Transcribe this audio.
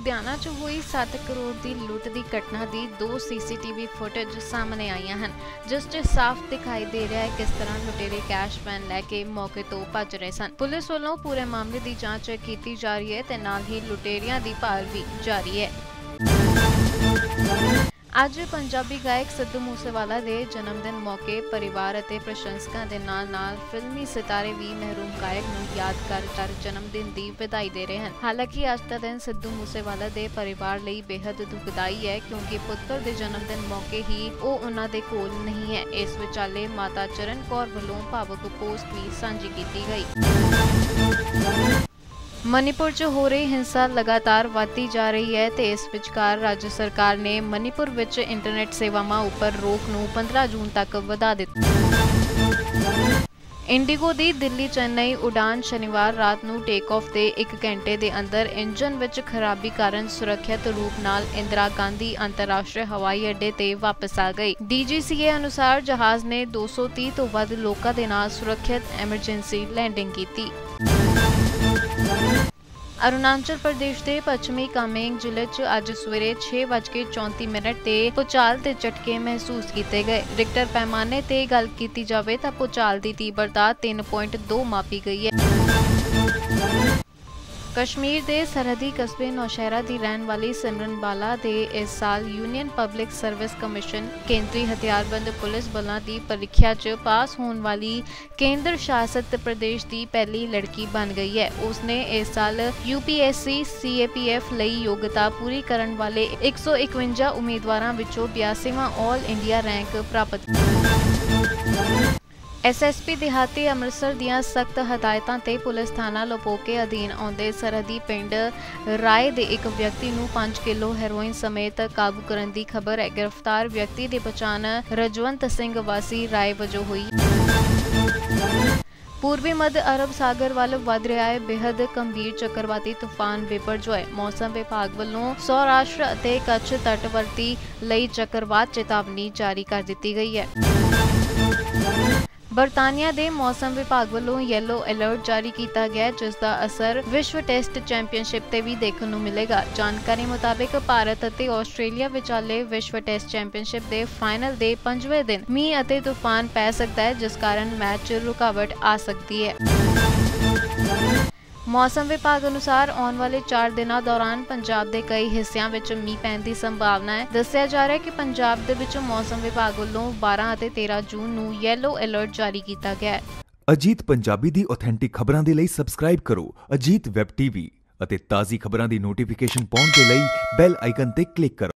लुधियाना च हुई 7 करोड़ की लुट की घटना की 2 CCTV फुटेज सामने आईयां हैं, जिस च साफ दिखाई दे रहा है किस तरह लुटेरे कैश वैन लैके मौके तो भज रहे सन। पुलिस वालों पूरे मामले की जांच की जा रही है ते नाल ही लुटेरियां की भाल भी जारी है। ਅੱਜ पंजाबी गायक सिद्धू मूसेवाला के जन्मदिन मौके परिवार और प्रशंसकों के नाल फिल्मी सितारे भी महरूम गायक नूं याद कर जन्मदिन की बधाई दे रहे हैं। हालांकि अज का दिन सिद्धू मूसेवाला के परिवार लिए बेहद दुखदाई है, क्योंकि पुत्र के जन्मदिन मौके ही वो उन्हां दे कोल नहीं है। इस विचाले माता चरण कौर वालों भावुक पोस्ट भी साझी की गई। मणिपुर च हो रही हिंसा लगातार बढ़ती जा रही है ते इस विचकार राज्य सरकार ने मणिपुर विच इंटरनेट सेवावां उपर रोक नूं 15 जून तक वधा दिता। इंडिगो दी दिल्ली चेन्नई उड़ान शनिवार रात नूं टेक ऑफ के 1 घंटे के अंदर इंजन विच खराबी कारण सुरक्षित रूप नाल इंदिरा गांधी अंतरराष्ट्रीय हवाई अड्डे ते वापस आ गई। DGCA अनुसार जहाज ने 230 तो वध लोकां दे नाल सुरक्षित एमरजेंसी लैंडिंग की। अरुणाचल प्रदेश के पश्चिमी कामेंग जिले च अज सवेरे 6:34 ते भूचाल के झटके महसूस किए गए। रिक्टर पैमाने ते गल की जाए तो भूचाल की तीव्रता 3.2 मापी गई है। कश्मीर के सरहदी कस्बे नौशहरा की रहने वाली सिमरन बाला ने इस साल यूनियन पब्लिक सर्विस कमीशन केंद्रीय हथियारबंद पुलिस बलों की परीक्षा च पास होने वाली केंद्र शासित प्रदेश की पहली लड़की बन गई है। उसने इस साल UPSC CAPF ਲਈ योग्यता पूरी करने वाले 151 उम्मीदवारों विचों 82वां ऑल इंडिया रैंक प्राप्त किया। SSP दिहाती अमृतसर दियां सख्त हदायतां ते पुलिस थाना लोपोके अधीन आउंदे सरहदी पिंड राय दे एक व्यक्ति नूं 5 किलो हेरोइन समेत काबू करन दी खबर है। गिरफ्तार व्यक्ति की पहचान रजवंत सिंह वासी राय वजों हुई। पूर्वी मध्य अरब सागर वाल वध रहा है बेहद गंभीर चक्रवाती तूफान बिपरजॉय। मौसम विभाग वालों सौराष्ट्र अते कच्छ तटवर्ती लई चक्रवात चेतावनी जारी कर दी गई है। बरतानिया के मौसम विभाग वालों येलो अलर्ट जारी किया गया, जिसका असर विश्व टेस्ट चैंपीयनशिप से भी देखने को मिलेगा। जानकारी मुताबिक भारत और आस्ट्रेलिया विचाले विश्व टेस्ट चैंपीयनशिप के फाइनल के 5वें दिन मींह और तूफान पै सकता है, जिस कारण मैच रुकावट आ सकती है। मौसम विभाग अनुसार आने वाले 4 दिनों दौरान पंजाब के कई हिस्सों में मींह पैण की संभावना है। दस्सिया जा रहा है कि पंजाब दे विच मौसम विभाग वालों 12 और 13 जून नूं येलो अलर्ट जारी किया गया है। अजीत पंजाबी दी ऑथेंटिक खबरां दे लई सबसक्राइब करो अजीत वैब TV ਅਤੇ ਤਾਜ਼ੀ खबरां दी नोटिफिकेशन पाउण दे लई बैल आइकन ते क्लिक करो।